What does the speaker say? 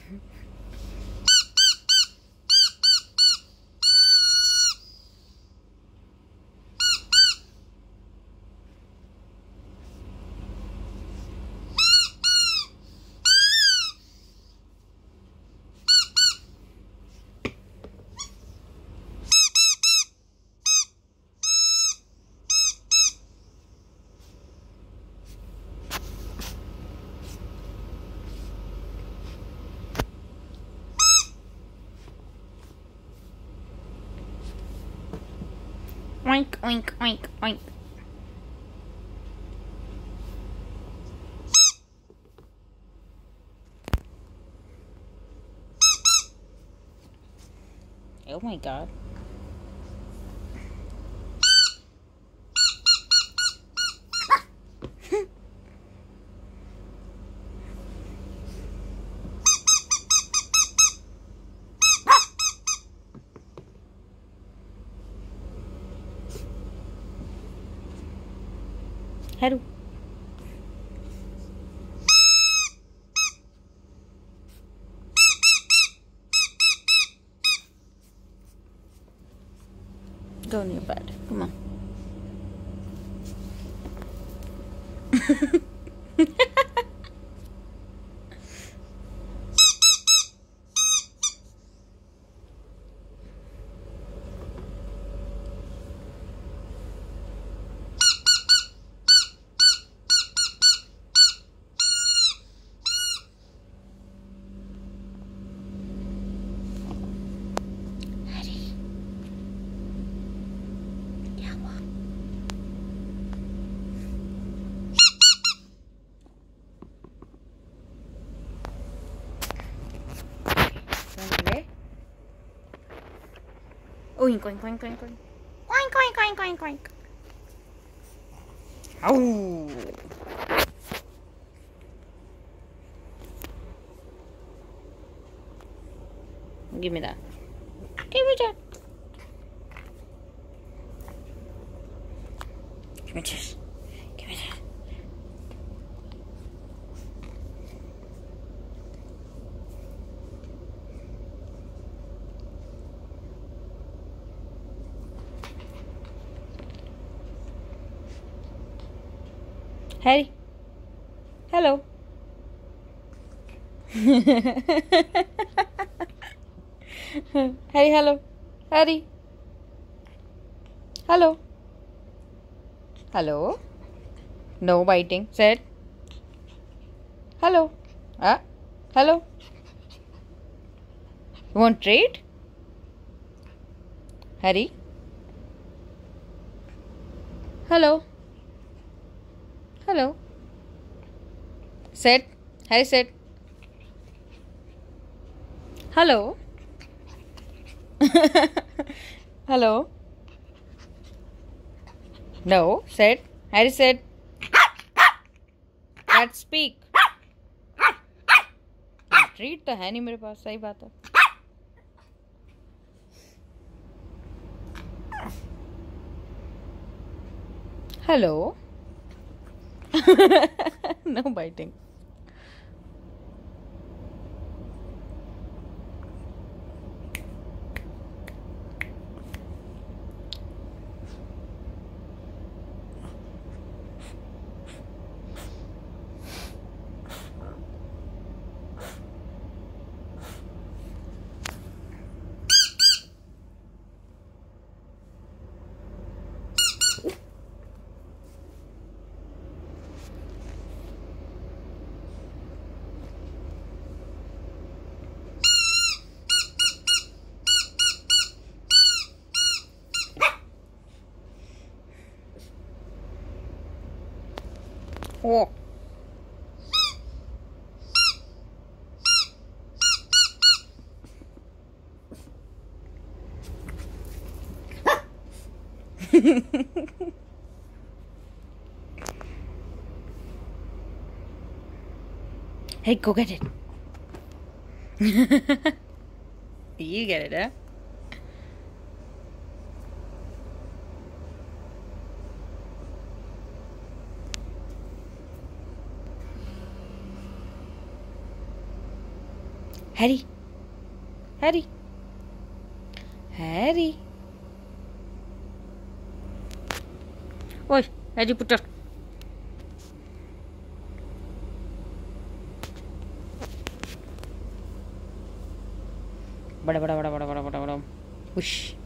Oink, oink, oink, oink. Oh my god. Haru. Go in your bed. Come on. Oink, oink, oink, oink, oink. Oink, oink, oink, oink, oink. Ow! Give me that. Give me that. Give me this. Give me that. Harry. Hello. Harry, hello. Harry. Hello. Hello. No biting. Sit. Hello. Hello. You want treat? Harry. Hello. Hello. Sit. Harry, sit. Hello. Hello. No. Sit. Harry, sit. Let's speak. Treat तो है नहीं मेरे पास. सही बात है. Hello. No biting. Oh. Hey, go get it. You get it, huh? Harry Harry Harry ओए Harry Potter बड़ा बड़ा बड़ा बड़ा बड़ा बड़ा बड़ा उश